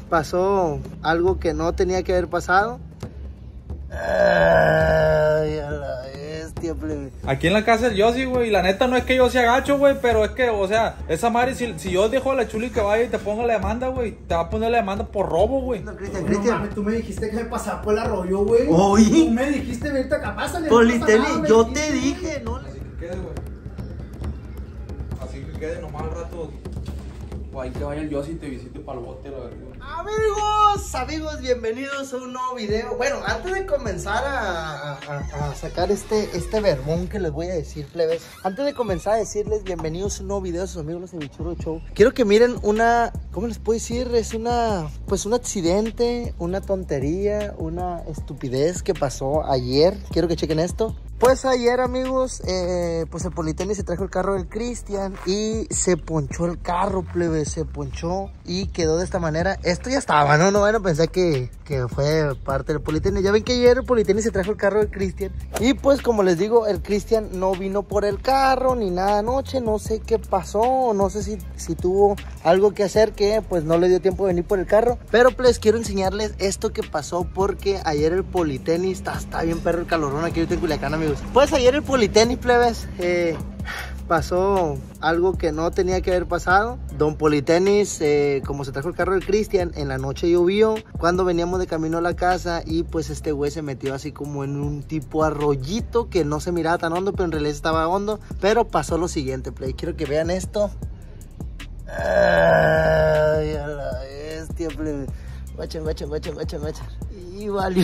pasó algo que no tenía que haber pasado. Ay, a la bestia, plebe. Aquí en la casa del Yossi, güey, y la neta no es que yo sea gacho, güey, pero es que, o sea, esa madre, si yo dejo a la Chuli que vaya y te ponga la demanda, güey, te va a poner la demanda por robo, güey. No, Cristian, No Cristian. mames, tú me dijiste que me pasaba por el arroyo, güey. Oye. Tú me dijiste, vete capaz, Politeni, yo te dije, ¿no? Así que quede, güey. Así que quede nomás al rato. O ahí que vaya el Yossi y te visite para el bote, la verdad. Amigos, bienvenidos a un nuevo video. Bueno, antes de comenzar a sacar este verbón que les voy a decir, plebes, antes de comenzar a decirles bienvenidos a un nuevo video de sus amigos los Cevichurro Show, quiero que miren una, ¿cómo les puedo decir? Es pues un accidente, una tontería, una estupidez que pasó ayer. Quiero que chequen esto. Pues ayer, amigos, pues el Politeni se trajo el carro del Cristian y se ponchó el carro, plebe, se ponchó y quedó de esta manera. Esto ya estaba, ¿no? No van a pensar que fue parte del Politeni. Ya ven que ayer el Politeni se trajo el carro del Cristian y pues como les digo, el Cristian no vino por el carro ni nada anoche. No sé qué pasó, no sé si tuvo algo que hacer que pues no le dio tiempo de venir por el carro. Pero pues quiero enseñarles esto que pasó porque ayer el Politeni está bien perro el calorón aquí ahorita en Culiacán, amigos. Pues ayer el Politeni, plebes, pasó algo que no tenía que haber pasado. Don Politenis, como se trajo el carro del Cristian, en la noche llovió cuando veníamos de camino a la casa y pues este güey se metió así como en un tipo arroyito que no se miraba tan hondo, pero en realidad estaba hondo. Pero pasó lo siguiente, play. Quiero que vean esto. Ay, a la bestia, plebe. Guachen. Y valió.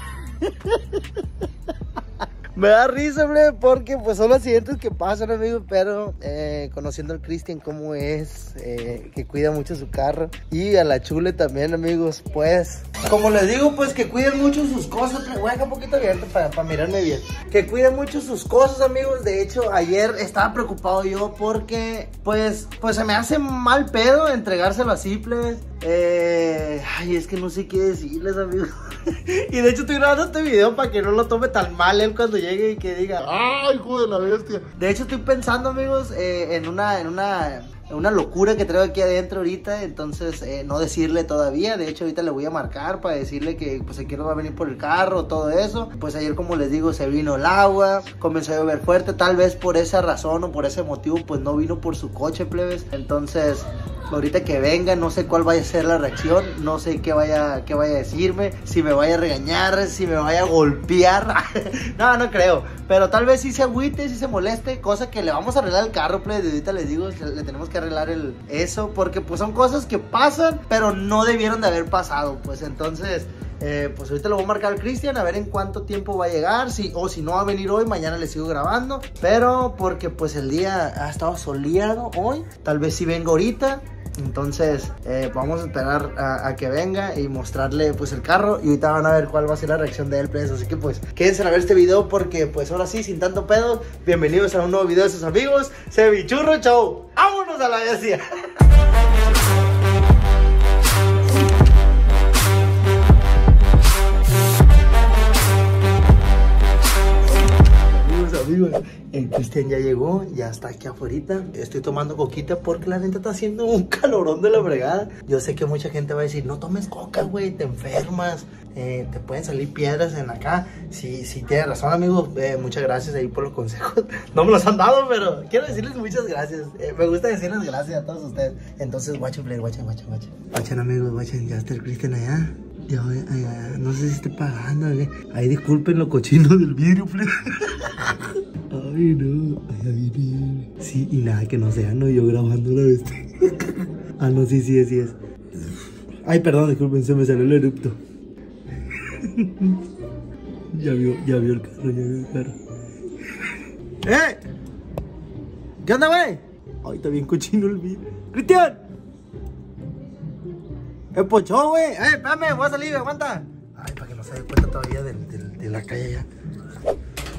Me da risa, plebe, porque pues son los accidentes que pasan, amigos. Pero conociendo al Cristian como es, que cuida mucho su carro, y a la Chule también, amigos, pues como les digo, pues que cuiden mucho sus cosas. Voy a dejar un poquito abierto para mirarme bien. Que cuiden mucho sus cosas, amigos. De hecho, ayer estaba preocupado yo porque pues se me hace mal pedo entregárselo así, plebes. Ay, es que no sé qué decirles, amigos. Y de hecho estoy grabando este video para que no lo tome tan mal él cuando llegue y que diga, ¡ay, hijo de la bestia! De hecho estoy pensando, amigos, en una locura que traigo aquí adentro ahorita. Entonces no decirle todavía. De hecho ahorita le voy a marcar para decirle que pues aquí no va a venir por el carro, todo eso. Pues ayer, como les digo, se vino el agua, comenzó a llover fuerte. Tal vez por esa razón o por ese motivo pues no vino por su coche, plebes. Entonces ahorita que venga, no sé cuál vaya a ser la reacción, no sé qué vaya a decirme, si me vaya a regañar, si me vaya a golpear. No creo, pero tal vez sí se agüite, sí se moleste, cosa que le vamos a arreglar el carro, plebe. Ahorita les digo, le tenemos que arreglar eso, porque pues son cosas que pasan, pero no debieron de haber pasado, pues. Entonces pues ahorita lo voy a marcar al Cristian a ver en cuánto tiempo va a llegar, o si no va a venir hoy, mañana le sigo grabando. Pero porque pues el día ha estado soleado hoy, tal vez sí venga ahorita. Entonces vamos a esperar a que venga y mostrarle pues el carro, y ahorita van a ver cuál va a ser la reacción de él, pues. Así que pues quédense a ver este video, porque pues ahora sí, sin tanto pedo, bienvenidos a un nuevo video de sus amigos Cevichurro Show. ¡Vámonos a la bestia! Amigos, el Cristian ya llegó, ya está aquí afuera. Estoy tomando coquita porque la neta está haciendo un calorón de la fregada. Yo sé que mucha gente va a decir, no tomes coca, güey, te enfermas, te pueden salir piedras en acá. Sí, tienes razón, amigos. Muchas gracias ahí por los consejos. No me los han dado, pero quiero decirles muchas gracias. Me gusta decirles gracias a todos ustedes. Entonces, guachen, amigos, guachen, ya está el Cristian allá. Ya, no sé si esté pagando, ¿eh? Ahí disculpen lo cochino del vidrio, plebe. Ay, no. Ay, viene. Sí, y nada, que no sea, no, yo grabando la bestia. No, sí es. Ay, perdón, disculpen, se me salió el erupto. Ya vio el carro, ¿Qué onda, güey? Ay, está bien cochino el vidrio. ¡Cristian! ¡El pochó, güey! Espérame, voy a salir, aguanta. Ay, para que no se dé cuenta todavía de la calle ya.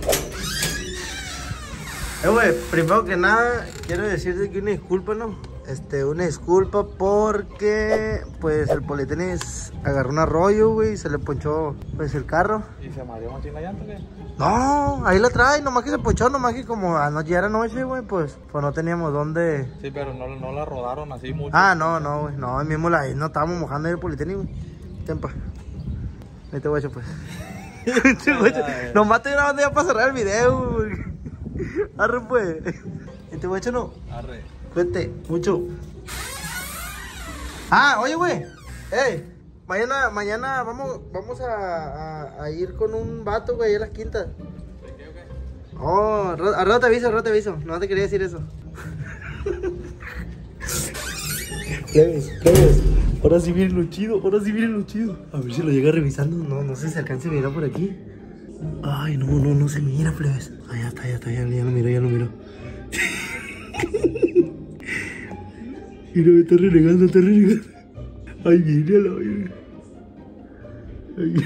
Güey, primero que nada, quiero decirte que una disculpa, ¿no? Una disculpa porque pues el Politenis agarró un arroyo, güey, y se le ponchó pues el carro. ¿Y se mareó más en la llanta, qué? No, ahí la trae, nomás que se ponchó, nomás que como anoche era noche, güey, pues no teníamos dónde. Sí, pero no la rodaron así mucho. Ah, no, güey, no, ahí mismo no estábamos mojando ahí el Politenis, güey. Tempa. Vete, güey, pues. Nomás estoy grabando ya para cerrar el video, güey. Arre, pues. Este güey, no. Arre. Vete, mucho. Ah, oye, güey. Ey, mañana vamos a ir con un vato, güey, a las quintas. ¿De qué o qué? Oh, al rato te aviso. No te quería decir eso. Plebes. Ahora sí viene lo chido. A ver si lo llega revisando. No sé si se alcanza a mirar por aquí. Ay, no se mira, plebes. Ah, ya está, ya lo miro. Mira, me está renegando. Ay, míralo, mira. Ay.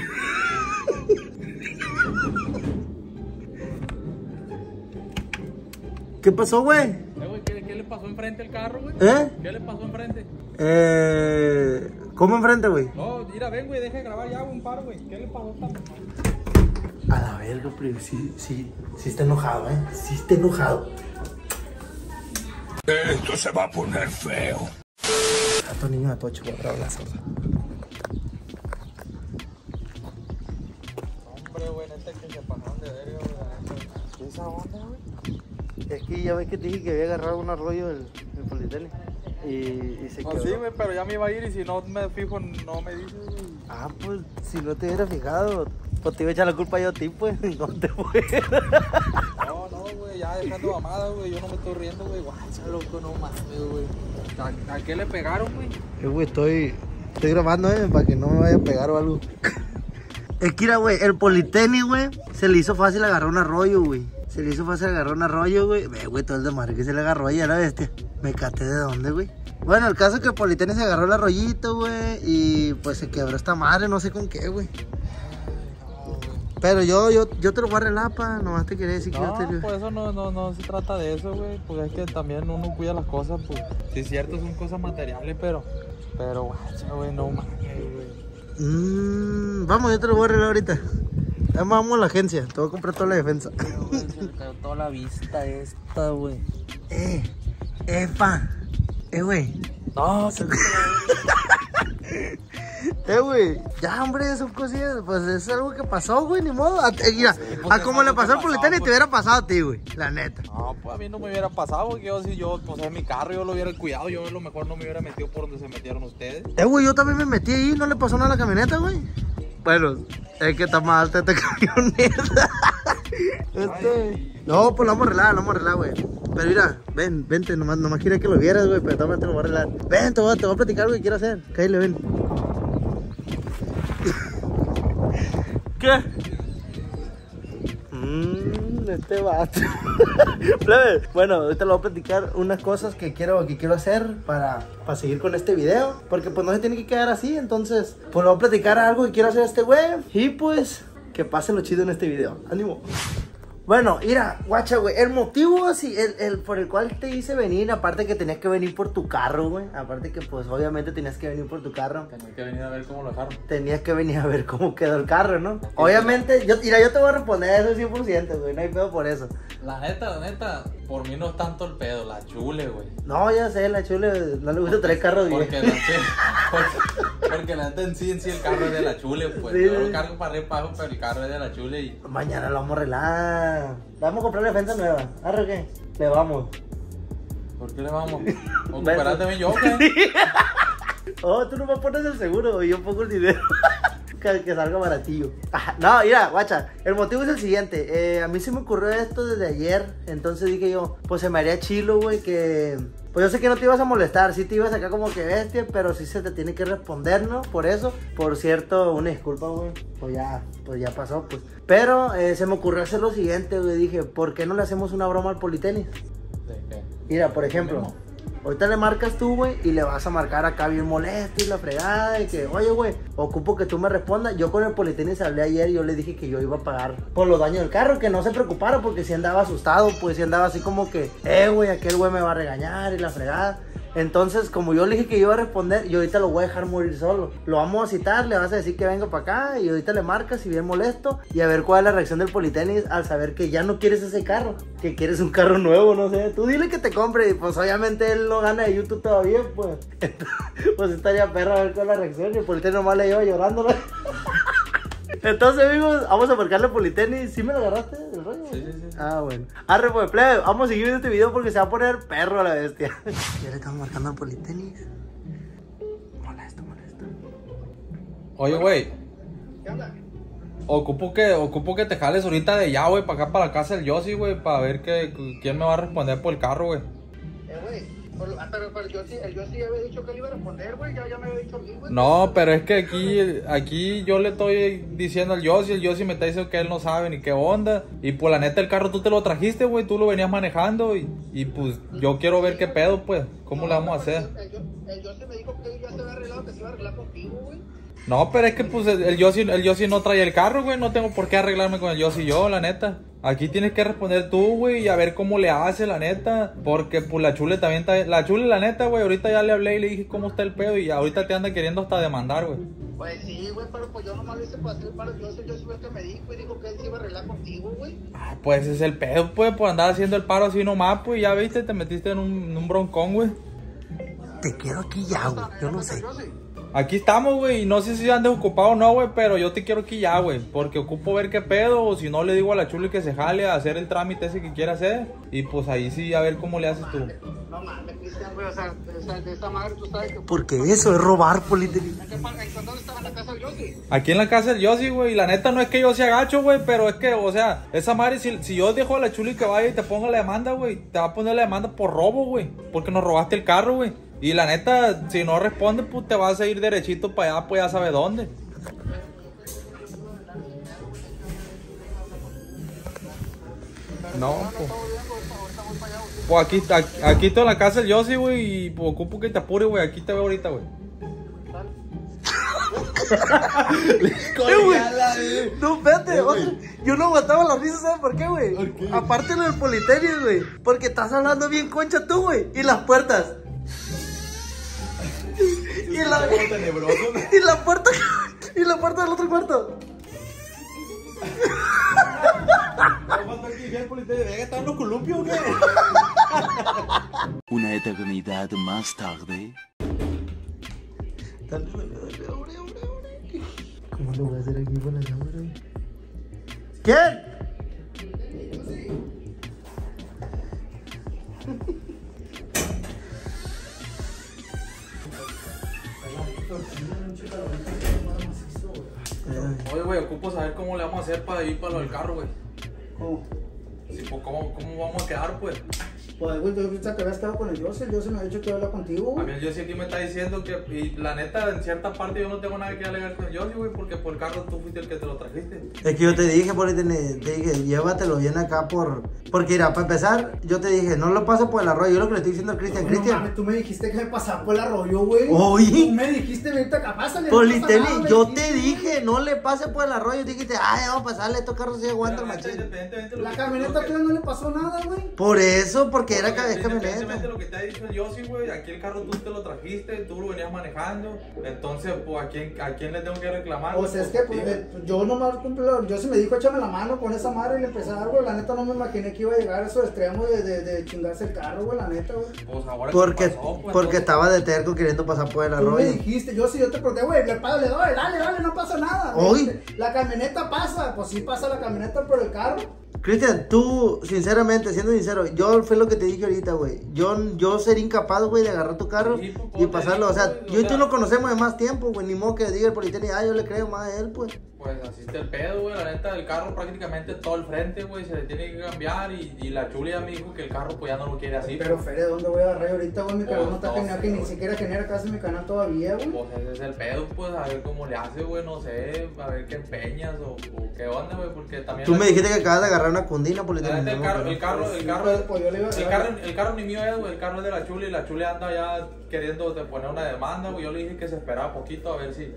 ¿Qué pasó, güey? ¿Qué le pasó enfrente al carro, güey? ¿Qué le pasó enfrente? ¿Cómo enfrente, güey? No, mira, ven, güey, deja de grabar ya, un paro, güey. ¿Qué le pasó también? A la verga, pero sí está enojado, Sí está enojado. Esto se va a poner feo. A tu niño a tocho, güey, la sorda. Hombre, güey, neta que se pasaron de verga, güey. ¿Qué es esa onda, güey? Es que ya ves que te dije que había agarrado un arroyo el Politenis. Y se quedó. Sí, güey, pero ya me iba a ir y si no me fijo, no me dices, güey. Ah, pues, si no te hubiera fijado, pues te iba a echar la culpa yo a ti, pues. No te voy. No, güey, ya dejando mamada, güey. Yo no me estoy riendo, güey. Guacha, loco, no mames, güey. ¿A qué le pegaron, güey? Güey, estoy grabando, para que no me vaya a pegar o algo. Es que, mira, güey, el Politenis, güey, se le hizo fácil agarrar un arroyo, güey. Ve, güey, todo el de madre que se le agarró ahí a la bestia. Me caté de dónde, güey. Bueno, el caso es que el Politenis se agarró el arroyito, güey, y pues se quebró esta madre, no sé con qué, güey. Pero yo te lo voy a arreglar, pa, nomás te quería decir que yo te... No, pues eso no se trata de eso, güey. Pues es que también uno cuida las cosas, pues. Sí es cierto, son cosas materiales, pero guacha, güey, no mames, güey. Vamos, yo te lo voy a arreglar ahorita. Vamos a la agencia, te voy a comprar toda la defensa. Se le cayó toda la vista esta, güey. Pa. Güey. No, Güey. Ya, hombre, son cosillas. Pues es algo que pasó, güey, ni modo. Mira, a como le pasó al Politenis, te hubiera pasado a ti, güey. La neta. No, pues a mí no me hubiera pasado, porque yo, pues en mi carro yo lo hubiera cuidado. Yo a lo mejor no me hubiera metido por donde se metieron ustedes. Güey, yo también me metí ahí, no le pasó nada a la camioneta, güey. Bueno, es que está más alta esta camioneta. No, pues lo vamos a arreglar, güey. Pero mira, vente, nomás quería que lo vieras, güey, pero también te lo voy a arreglar. Ven, te voy a platicar lo que quiero hacer. Cállale, ven. ¿Qué? Este vato. Bueno, ahorita le voy a platicar unas cosas que quiero hacer para seguir con este video. Porque pues no se tiene que quedar así. Entonces, pues le voy a platicar algo que quiero hacer a este güey. Y pues, que pase lo chido en este video. ¡Ánimo! Bueno, mira, guacha, güey, el motivo así, el por el cual te hice venir, aparte que tenías que venir por tu carro, güey, aparte que pues obviamente tenías que venir por tu carro. Tenías que venir a ver cómo lo dejaron. Tenías que venir a ver cómo quedó el carro, ¿no? Obviamente, yo te voy a responder eso 100%, güey, no hay pedo por eso. La neta, por mí no es tanto el pedo, la chule, güey. No, ya sé, la chule, no le gusta traer carros bien. Porque la neta en sí el carro es de la chule, pues. Sí, yo lo cargo para arriba y para abajo, pero el carro es de la chule y... Mañana lo vamos a arreglar. Vamos a comprar la defensa nueva. ¿Arre qué? Le vamos. ¿Por qué le vamos? ¿O cooperar también yo, qué? Oh, tú no me pones el seguro y yo pongo el dinero. Que salga baratillo. No, mira, guacha, el motivo es el siguiente. A mí se me ocurrió esto desde ayer. Entonces dije yo, pues se me haría chilo, güey, que... Pues yo sé que no te ibas a molestar, sí te ibas acá como que bestia, pero sí se te tiene que responder, ¿no? Por eso, por cierto, una disculpa, güey. Pues ya pasó, pues. Pero se me ocurrió hacer lo siguiente, güey. Dije, ¿por qué no le hacemos una broma al Politenis? ¿De qué? Mira, por ejemplo, ahorita le marcas tú, güey, y le vas a marcar acá bien molesto y la fregada. Y que, oye, güey, ocupo que tú me respondas. Yo con el Politenis hablé ayer y yo le dije que yo iba a pagar por los daños del carro, que no se preocupara porque si andaba asustado, pues si andaba así como que, güey, aquel güey me va a regañar y la fregada. Entonces, como yo le dije que iba a responder, yo ahorita lo voy a dejar morir solo. Lo vamos a citar, le vas a decir que venga para acá y ahorita le marcas y bien molesto y a ver cuál es la reacción del Politenis al saber que ya no quieres ese carro, que quieres un carro nuevo, no sé. Tú dile que te compre y pues obviamente él no gana de YouTube todavía, pues. Pues estaría perro a ver cuál es la reacción y el Politenis nomás le lleva llorando. Entonces, amigos, vamos a marcarle Politenis. ¿Sí me lo agarraste el rollo? Sí, sí, sí. Ah, bueno. Arre, pues, plebe, vamos a seguir viendo este video porque se va a poner perro a la bestia. Ya le estamos marcando al Politenis. Molesto. Oye, güey. ¿Qué onda? Ocupo que te jales ahorita de ya, güey, para acá, para la casa del Yossi, güey, para ver quién me va a responder por el carro, güey. Güey. Pero el Yossi ya había dicho que él iba a responder, güey. Ya me había dicho a mí, güey. No, pero es que aquí yo le estoy diciendo al Yossi, el Yossi me está diciendo que él no sabe ni qué onda. Y pues la neta el carro tú te lo trajiste, güey, tú lo venías manejando y pues yo quiero ver qué pedo, pues, cómo le vamos a hacer. El Yossi me dijo que él ya se había arreglado, que se iba a arreglar contigo, güey. No, pero es que pues el Yossi no trae el carro, güey, no tengo por qué arreglarme con el Yossi yo, la neta. Aquí tienes que responder tú, güey, y a ver cómo le hace, la neta. Porque pues la Chule también está... La Chule, la neta, güey, ahorita ya le hablé y le dije cómo está el pedo y ahorita te anda queriendo hasta demandar, güey. Pues sí, güey, pero pues yo nomás lo hice para hacer para el Yossi fue el que me dijo y dijo que él se iba a arreglar contigo, güey. Ah, pues ese es el pedo, pues, por andar haciendo el paro así nomás, pues, ya viste, te metiste en un broncón, güey. Te quiero aquí ya, güey. Yo no sé. Aquí estamos, güey, y no sé si andes ocupado o no, güey, pero yo te quiero aquí ya, güey, porque ocupo ver qué pedo, o si no le digo a la Chule que se jale a hacer el trámite ese que quiere hacer, y pues ahí sí, a ver cómo le haces tú. No mames, Cristian, güey, o sea, de esa madre tú sabes que... Porque eso es robar, Politenis. ¿Dónde estaba la casa del Yossi? Aquí en la casa del Yossi, güey, y la neta no es que yo sea gacho, güey, pero es que, o sea, esa madre, si yo dejo a la Chuli que vaya y te ponga la demanda, güey, te va a poner la demanda por robo, güey, porque nos robaste el carro, güey. Y la neta, si no responde, pues te vas a ir derechito para allá, pues ya sabe dónde. No, pues. Pues aquí estoy en la casa del Yossi, güey, y pues ocupo que te apure, güey, aquí te veo ahorita, güey. Güey. No, espérate, yo no aguantaba la risa, ¿sabes por qué, güey? Aparte lo del Politenis, güey. Porque estás hablando bien concha tú, güey. Y las puertas. Y la puerta del otro cuarto. Una eternidad más tarde. Dale, ¿Cómo lo voy a hacer aquí con la cámara? ¿Quién? Oye, güey, ocupo saber cómo le vamos a hacer para ir para lo del carro, güey. ¿Cómo? Sí, pues, ¿cómo vamos a quedar, pues? Pues, güey, yo pensaba que había estado con el Yossi me ha dicho que iba a hablar contigo. A mí el Yossi aquí me está diciendo que, y la neta, en cierta parte yo no tengo nada que alegar con el Yossi, güey, porque por el carro tú fuiste el que te lo trajiste. Es que yo te dije, Politenis, te dije, llévatelo bien acá porque mira, para empezar, yo te dije, no lo pases por el arroyo. Yo lo que le estoy diciendo al Cristian, No mames, tú me dijiste que me pasaba por el arroyo, güey. Oye. Tú me dijiste, ahorita capaz. Politenis, yo te dije, no le pases por el arroyo. Dijiste, ay, vamos a pasarle, estos carros sí aguantan machín. Independientemente de La camioneta que no le pasó nada, güey. Por eso, porque era camioneta. Independientemente de lo que te ha dicho el Yossi, güey, aquí el carro tú te lo trajiste, tú lo venías manejando, entonces, pues, ¿a quién le tengo que reclamar? O sea, es que pues, yo nomás cumplo, yo sí me dijo échame la mano con esa madre y le empecé a dar, güey, la neta no me imaginé que iba a llegar a esos extremos de chingarse el carro, güey, la neta, güey. Pues ahora Porque, ¿qué pasó, pues, porque entonces? estaba de terco queriendo pasar por el Tú me arroyo. dijiste, yo te corté, güey, le pago, le doy, dale, no pasa nada. Oye. La camioneta pasa, pues sí pasa la camioneta por el carro. Cristian, tú, sinceramente, siendo sincero, yo fue lo que te dije ahorita, güey. Yo sería incapaz, güey, de agarrar tu carro Sí, pues, y pasarlo. O sea, güey, yo y tú lo conocemos de más tiempo, güey. Ni modo que diga el Politenis, yo le creo más a él, pues. Pues así está el pedo, güey, la neta, el carro prácticamente todo el frente, güey, se le tiene que cambiar y la Chuli ya me dijo que el carro pues ya no lo quiere así. Pero Fere, ¿dónde voy a agarrar ahorita, güey? Mi Pues, canal no está no genial, que sé, ni güey. siquiera genera casi mi canal todavía, güey. Pues ese es el pedo, pues, a ver cómo le hace, güey, no sé, a ver qué empeñas o qué onda, güey, porque también... Tú me dijiste que acabas de agarrar una cundina, Politenis. La neta, el carro ni mío es, güey, el carro es de la Chuli y la Chuli anda ya queriendo poner una demanda, güey, yo le dije que se esperaba poquito a ver si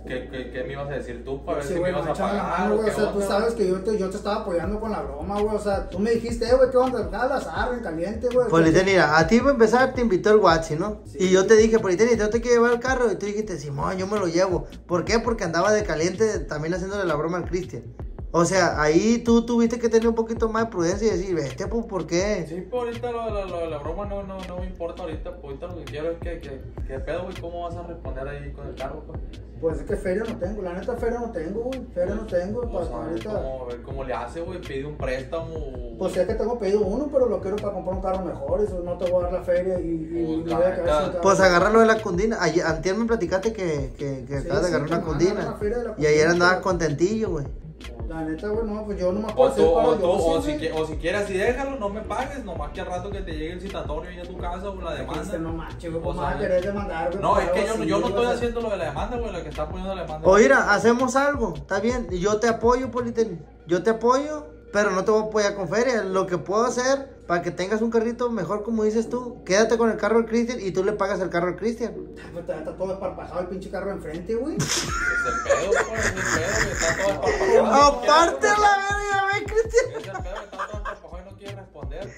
¿Qué me ibas a decir tú para ver Sí, si güey, me ibas a échame la pagar? mano, güey. O qué sea, tú onda? sabes que yo te estaba apoyando con la broma, güey. O sea, tú me dijiste, güey, ¿qué onda? Dale al azar, en caliente, güey. Politeni, mira, a ti para empezar te invitó el Guachi, ¿no? Sí. Y yo te dije, Politeni, ¿yo te quiero llevar el carro? Y tú dijiste, Simón, yo me lo llevo. ¿Por qué? Porque andaba de caliente también haciéndole la broma al Cristian. O sea, ahí tú tuviste que tener un poquito más de prudencia y decir, vete, pues, ¿por qué? Sí, pues ahorita la broma no me importa ahorita, pues ahorita lo que quiero es que pedo, güey, ¿cómo vas a responder ahí con el carro, pues? Pues es que feria no tengo, la neta feria no tengo, güey. Feria no tengo, O para sea, ahorita. a ver cómo le hace, güey, pide un préstamo. Pues es que tengo pedido uno, pero lo quiero para comprar un carro mejor. Eso no te voy a dar la feria y Pues, me voy a la quedar neta. sin carro. Pues agárralo de la Cundina. Antier me platicaste que Sí, acabas de sí, agarrar una que me mandan a la Cundina. feria de la Y ayer Cundina, andabas pero- contentillo, güey. La neta, güey, no, pues yo no me O puedo hacer para yo, o sí, güey. si quieres así déjalo, no me pagues, nomás que al rato que te llegue el citatorio ahí a tu casa o la demanda. Este, no manches, güey, O pues me sea, vas a querer demandar, güey. No, por es que algo así, yo no güey, estoy o sea, haciendo lo de la demanda, güey, la que está poniendo la demanda. O mira, hacemos algo, está bien. Yo te apoyo, Politeni. Yo te apoyo, pero no te voy a apoyar con feria. Lo que puedo hacer para que tengas un carrito mejor, como dices tú, quédate con el carro del Cristian y tú le pagas el carro al Cristian. Pues está todo esparpajado el pinche carro enfrente, güey. Es el pedo, pues, es el pedo, que está todo esparpajado. Aparte la verga, ve, Cristian. Es el pedo, que está todo esparpajado y no quiere responder.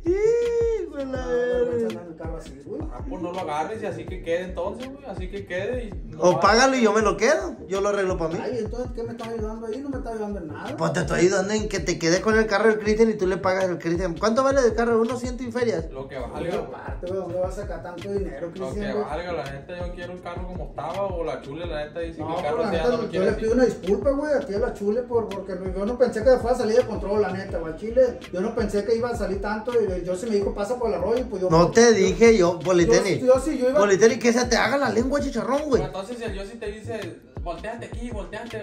Hijo de No, la no, vergüenza verga. andar en el carro así, güey. Ah, pues no lo agarres y así que quede entonces, güey, así que quede y... no O va- págalo y yo me lo quedo. Yo lo arreglo para mí. Ay, entonces, ¿qué me estás ayudando ahí? No me estás ayudando en nada. Pues te estoy ayudando en que te quedes con el carro del Cristian y tú le pagas el Cristian. ¿Cuánto vale el carro? ¿Unos 100 y ferias? Lo que Oye, valga, güey. aparte, güey, ¿dónde vas a sacar tanto dinero, Lo Cristian? que güey? valga, la neta, yo quiero el carro como estaba, o la chule, la neta, dice No, que el pero carro la sea, neta, no lo yo quiere le así. pido una disculpa, güey, a ti a la chule, porque yo no pensé que fuera a salir de control, la neta, güey. Al Chile, yo no pensé que iba a salir tanto, y yo se me dijo, pasa por el arroyo, y pues yo... No te dije yo, Politeni. Yo iba... Politeni, que se te haga la lengua chicharrón, güey. Pero entonces, si el Yossi te dice, volteate aquí, volteate,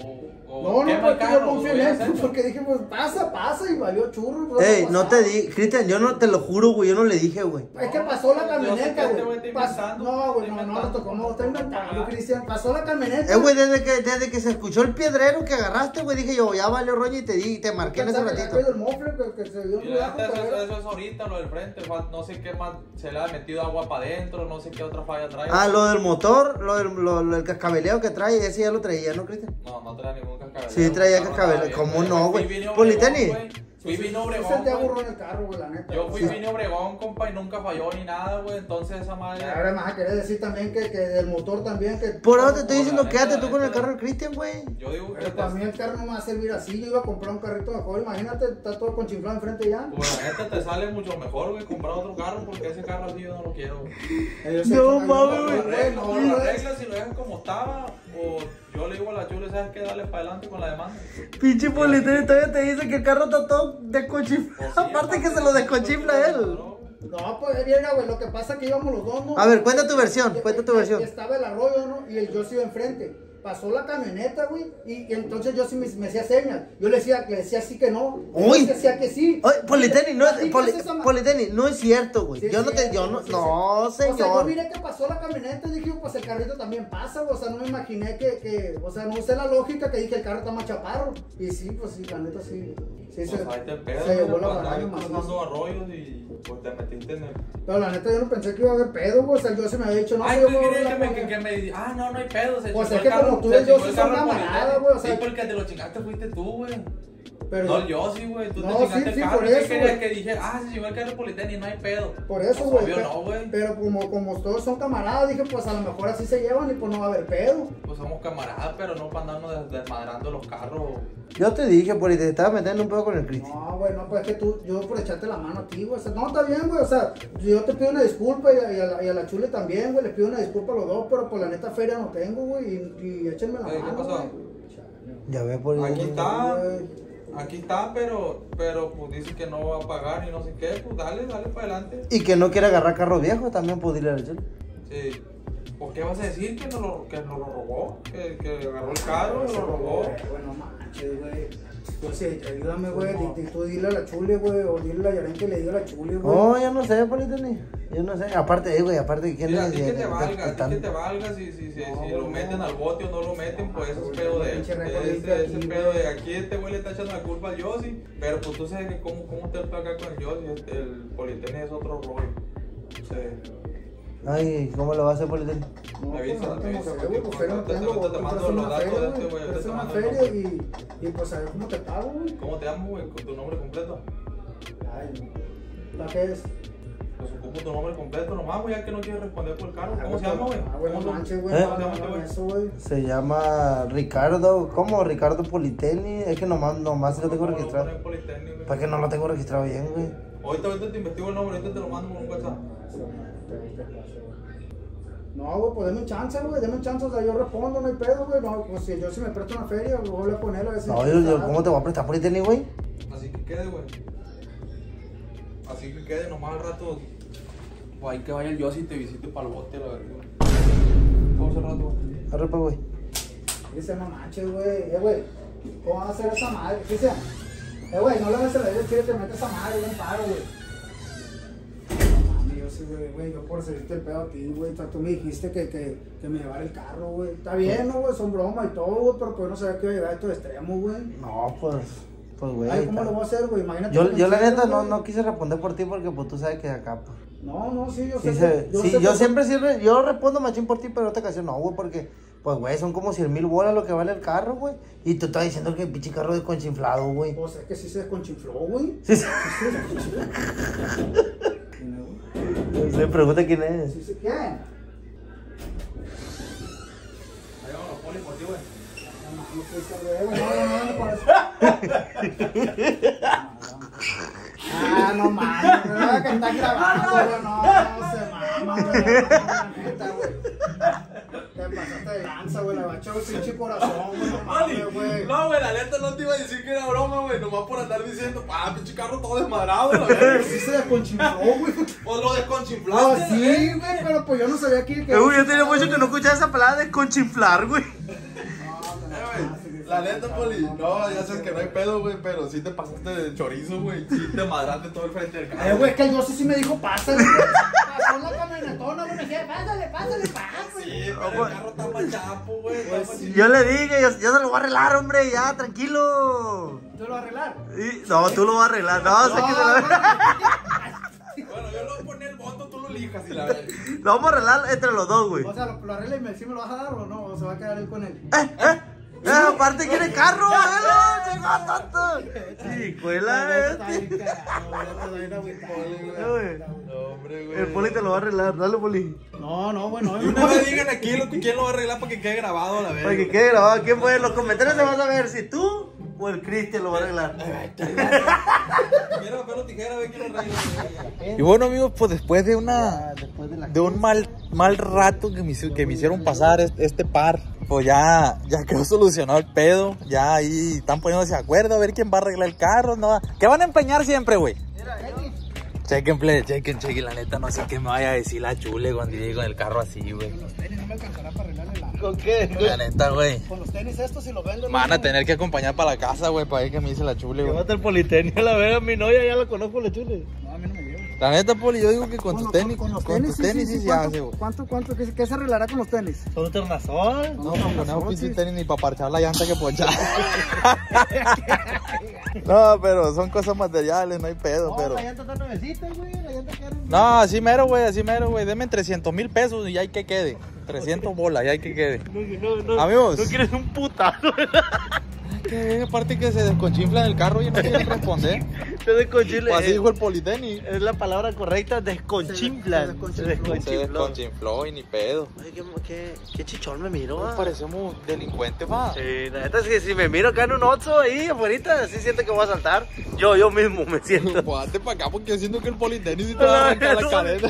No, quema no, el porque carro, yo confío lo en hubieras él, hecho. porque dije, pues pasa, y valió churro. pues, Ey, no te pasaba. di, Cristian, yo no te lo juro, güey, yo no le dije, güey. Es que pasó la Yo sé camioneta, que este güey. güey está inventando, No, güey, está no, inventando. le tocó, no, está inventando, Cristian. Pasó la camioneta. Güey, desde que se escuchó el piedrero que agarraste, güey, dije yo, ya valió roña y te marqué en ese Pensaba que ratito. había caído el mofle, que se dio un Y la ruidazo, neta, pero era- eso es ahorita, lo del frente, no sé qué más, se le ha metido agua para adentro, no sé qué otra falla trae. Ah, lo del motor, el cascabeleo que trae, ese ya lo traía, ¿no, Cristian? No trae ningún cascabeleo. Sí, traía No, cascabeleo. nada, ¿Cómo bien, no, güey? Fui vine Politeni. Obregón, güey. Fui vine Se Obregón, te güey. aburró en el carro, güey, la neta. Yo o fui sea, vine Obregón, compa, y nunca falló ni nada, güey. Entonces esa madre. Ahora me vas a querer decir también que del motor también, que... Por eso te estoy la diciendo, neta, quédate la tú con el neta. carro del Cristian, güey. Yo digo que. Pero para mí el carro no me va a servir así, yo iba a comprar un carrito mejor, imagínate, está todo con chiflado enfrente ya. Pues la neta te sale mucho mejor, güey, comprar otro carro porque ese carro así yo no lo quiero, güey. No, mames, O lo güey. arreglas, o lo arreglas y lo dejas como estaba, o yo le digo a la chule, ¿sabes qué? Dale para adelante con la demanda. Pinche Politeni todavía te dice que el carro está todo desconchiflado. Pues sí, Aparte que se lo desconchifla él. No, pues bien, güey, lo que pasa es que íbamos los dos, ¿no? A ver, cuenta tu versión, cuenta tu Y versión. estaba el arroyo, ¿no? Y el Yossi iba enfrente. Pasó la camioneta, güey, y entonces yo sí me hacía señas. Yo le decía sí que no. Uy. Él decía que sí. Oye, Politeni, no ¿A ti es, qué haces esa ma- Politeni, no es cierto, güey. Sí, Yo no sí, te, yo no, sí, sí. no, O sea, yo señor. miré que pasó la camioneta y dije, pues el carrito también pasa, güey. O sea, no me imaginé o sea, no usé la lógica que dije el carro está más chaparro. Y sí, pues sí, la neta sí. Sí, Pues ahí te pedo, se llevó mira, la pues, barraca ahí macizo. cruzando arroyos y pues te metiste en el. Pero la neta yo no pensé que iba a haber pedo, güey. O sea, yo se me había dicho, no Ay, sé, ¿qué güey, quería la que polla. me ah, no hay pedo, se Pues chingó es que el carro, como tú se y yo chingó sí el son carro el camaradas, Politeni. güey, o sea- Sí, porque te lo chingaste fuiste tú, güey. Pero No, yo sí, güey, tú No, te chingaste sí, el carro, por y eso, quería güey. que dije, se chingó el carro el Politeni, no hay pedo. Por eso, Pues, güey. obvio pero, no, güey. pero como todos son camaradas, dije, pues a lo mejor así se llevan y pues no va a haber pedo. Pues somos camaradas, pero no para andarnos desmadrando los carros. Yo te dije, Politeni, te estaba metiendo un pedo con el Cristian. No, güey, no, pues es que yo por echarte la mano a ti, güey. O sea, no, está bien, güey. O sea, yo te pido una disculpa y a la chule también, güey. Les pido una disculpa a los dos, pero por la neta feria no tengo, güey. Y échenme la Oye, ¿qué mano, pasó? güey. Chale. Ya ves, Politeni. Aquí está. Güey. Aquí está, pero pues dice que no va a pagar y no sé qué, pues dale para adelante. Y que no quiere agarrar carro viejo, también puedo dile a la chula. Sí. ¿Por qué vas a decir que nos lo robó? Que agarró el carro, lo robó. Güey, no manches, güey. Pues sí, ayúdame, güey. Tú dile a la chule, güey. O dile a la Yaren que le diga a la chule, güey. No, yo no sé, Politeni. Yo no sé. Aparte, güey, aparte, ¿quién Mira, a es? ti que te valga, a ti que te valga si lo meten al bote o no lo meten, pues eso es pedo de él. Pinche récord limpio Ese aquí, pedo de güey. aquí este güey le está echando la culpa al Yossi, pero pues tú sabes que cómo te va acá con el Yossi, el Politeni es otro rollo. Sí. Ay, ¿cómo lo va a hacer, Politeni? No, Me avisa, pues, me no avisa, sé, porque güey, pues feria no ahorita tengo, te voy a mando hacer los una datos feria, de este, güey, güey, voy a ahorita hacer te una mando el feria y pues a ver cómo te pago, güey. ¿Cómo te llamo, güey? Con tu nombre completo. Ay, ¿la qué es? Pues ocupo tu nombre completo nomás, güey, ya que no quieres responder por el carro. ¿Cómo Ah, se llama, güey? Ah, güey, no ¿Cómo manches, güey, ¿Eh? no, no, no, eso, güey. Se llama Ricardo, ¿cómo? Ricardo Politeni. Es que nomás lo tengo registrado. ¿Para qué no lo tengo registrado bien, güey? Ahorita te investigo el nombre, ahorita te lo mando por un WhatsApp. No, güey, pues deme un chance, güey, deme un chance, o sea, yo respondo, no hay pedo, güey, no, pues si yo si me presto una feria, lo voy a poner a ver si... No, ¿cómo te voy a prestar Politeni, güey? Así que quede, güey. Así que quede, nomás al rato. O hay que vaya el Yossi y te visite para el bote, la verdad. Vamos al rato, güey. Arre, pues, güey. Dice, no manches, güey, ¿cómo van a hacer esa madre? Dice, güey, no le vas a hacer el chile, te metes esa madre, bien paro, güey. No mames, yo sí, güey, yo por seguirte el pedo a ti, güey, o sea, tú me dijiste que me llevara el carro, güey. Está bien, ¿no, güey? Son bromas y todo, güey, pero pues no sabía que iba a llegar a estos extremos, güey. No, pues, güey. Ay, ¿cómo lo voy a hacer, güey? Imagínate. Yo la neta güey. no quise responder por ti porque pues tú sabes que acá, pues. No, sí, yo Sí, sé. yo siempre yo respondo machín por ti, pero en esta ocasión no, güey, porque, pues, güey, son como 100,000 bolas lo que vale el carro, güey. Y tú estás diciendo que el pinche carro es desconchinflado, güey. O sea, es que sí se desconchinfló, güey. Sí, sí. Se pregunta quién es. Sí, sí, ¿quién? Ahí vamos los polis por ti, güey. Ah, no mames, que está grabando, güey, no se mama, güey, la neta, güey. Te pasaste de lanza, güey, le va a echar el pinche corazón, güey, no mames, güey. No, güey, la neta no te iba a decir que era broma, güey. Nomás por andar diciendo, pinche carro todo desmadrado, la verdad. Sí se desconchinfló, güey. Pues lo desconchinflaste. No, sí, güey, pero pues yo no sabía que... Güey, yo tenía mucho que no escuchaba esa palabra desconchinflar, güey. La neta, Poli, no, ya sabes que no hay pedo, güey, pero sí te pasaste de chorizo, güey. Sí te madraste todo el frente del carro. Güey, que yo sí me dijo, pásale, güey. Pasó la camionetona, güey, me dije, pásale, güey. Sí, pero el carro está más chapo, güey. Yo le dije, yo se lo voy a arreglar, hombre, ya, tranquilo. ¿Tú lo vas a arreglar? No, tú lo vas a arreglar, no, sé que se lo... Bueno, yo le voy a poner el voto, tú lo lijas y la verdad. Lo vamos a arreglar entre los dos, güey. O sea, lo arregla y sí me lo vas a dar o no, o se va a quedar él con él. Aparte quiere carro, ¿no? Llegó tonto. Sí, cuela, Hombre, güey. El Poli te lo va a arreglar, dale, Poli. No, bueno, No me digan aquí quién lo va a arreglar para que quede grabado, la verdad. Para que quede grabado, ¿quién puede? En los comentarios se van a ver si tú o el Cristian lo va a arreglar. Quiero papel o tijera, ve quién lo arregla. Y bueno, amigos, pues después de un mal rato que me hicieron pasar este par, pues ya quedó solucionado el pedo. Ya ahí están poniéndose de acuerdo a ver quién va a arreglar el carro, ¿no? ¿Qué van a empeñar siempre, güey? Chequen, la neta, no sé qué me vaya a decir la chule cuando llegue con el carro así, güey. Con los tenis no me alcanzará para arreglarle la... ¿Con qué? La neta, güey. Con los tenis estos si los vendo... Me van a tener que acompañar para la casa, güey, para ver qué me dice la chule, güey. Llévate el Politenio, la verga, mi novia ya la conozco, la chule. No, a mí no me llevo. La neta, Poli, yo digo que con tus tenis, Con los con tus tenis sí se hace, güey. ¿Cuánto? ¿Qué se arreglará con los tenis? Son tornasol. No, no ponemos pinche tenis ni para parchar la llanta que ponchar. No, pero son cosas materiales, no hay pedo, No, pero... la llanta está nuevecita, güey, la llanta queda... No, así mero, güey, denme 300,000 pesos y ya hay que quede. 300 bolas, ya hay que quede. No, Amigos. no quieres un putazo, Que aparte que se desconchinfla en el carro y no quieren responder. Se desconchifla. Pues así dijo el Politenis. Es la palabra correcta, desconchimplan. Se Se desconchinfló y ni pedo. Ay, qué chichón me miro, Nos parecemos delincuentes, va. Sí, la neta es que si me miro acá en un Oxxo ahí afuera, sí siento que voy a saltar. Yo mismo me siento. Pues hazte para acá porque yo siento que el Politenis sí te va a arrancar la cadena.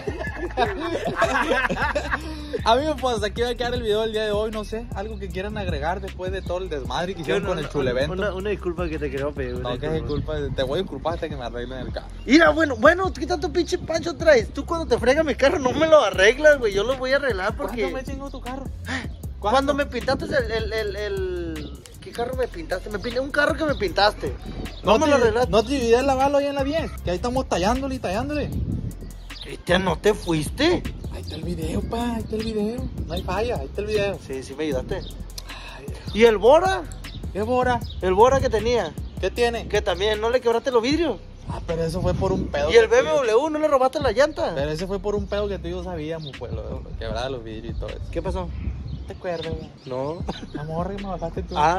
Amigos, pues aquí va a quedar el video del día de hoy, no sé, algo que quieran agregar después de todo el desmadre que hicieron con el chulevento. Una disculpa que te quiero pedir. No, que es culpa, te voy a disculpar hasta que me arreglen el carro. Mira, bueno, ¿qué tanto pinche pancho traes? Tú cuando te fregas mi carro no me lo arreglas, güey, yo lo voy a arreglar porque... ¿Cuándo me chingó tu carro? Cuando me pintaste ¿Qué carro me pintaste? Un carro que me pintaste. No me lo arreglaste. No te olvides lavarlo ahí en la 10, que ahí estamos tallándole. Cristian, ¿no te fuiste? Ahí está el video, ahí está el video. No hay falla, ahí está el video. Sí me ayudaste. ¿Y el Bora? ¿Qué Bora? El Bora que tenía. ¿Qué tiene? Que también, ¿no le quebraste los vidrios? Ah, pero eso fue por un pedo. ¿Y el BMW no le robaste la llanta? Pero ese fue por un pedo que tú y yo sabíamos, pues, quebraba los vidrios y todo eso. ¿Qué pasó? ¿Te acuerdas, güey? No. Amor, que me bajaste tú. Ah,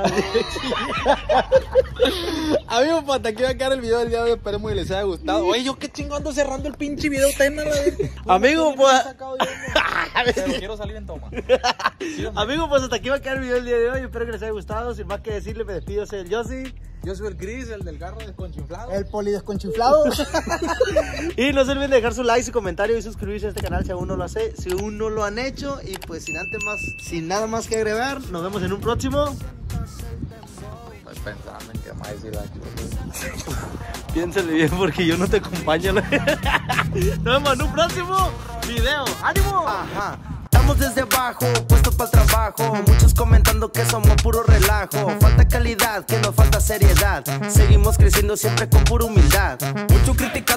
Amigos, pues hasta aquí va a quedar el video del día de hoy. Esperemos que les haya gustado. Oye, yo qué chingo ando cerrando el pinche video. Amigo, pues. Pero quiero salir en toma. Amigos, pues hasta aquí va a quedar el video del día de hoy. Espero que les haya gustado. Sin más que decirle, me despido. Soy el Yossi. Yo soy el Chris, el del carro desconchinflado. El polidesconchinflado. Y no se olviden de dejar su like, su comentario y suscribirse a este canal si aún no lo hace, si aún no lo han hecho. Y pues sin nada más que agregar, nos vemos en un próximo. Estoy pensando en qué más decir la chulo. Piénsale bien porque yo no te acompaño. Nos vemos en un próximo video. ¡Ánimo! Ajá. Estamos desde abajo, puestos para el trabajo. Muchos comentando que somos puro relajo. Falta calidad, que nos falta seriedad. Seguimos creciendo siempre con pura humildad. Mucho criticando.